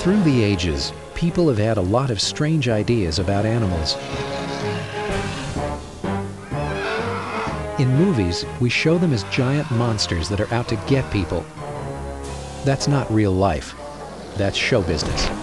Through the ages, people have had a lot of strange ideas about animals. In movies, we show them as giant monsters that are out to get people. That's not real life. That's show business.